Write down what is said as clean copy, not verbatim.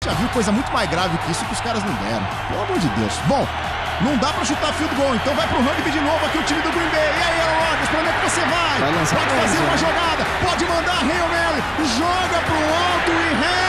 já viu coisa muito mais grave que isso que os caras não deram. Pelo amor de Deus. Bom, não dá pra chutar field goal, então vai pro rugby de novo aqui o time do Green Bay. E aí, Aaron Rodgers, pra onde é que você vai? Pode fazer uma jogada, pode mandar Hail Mary, joga pro alto e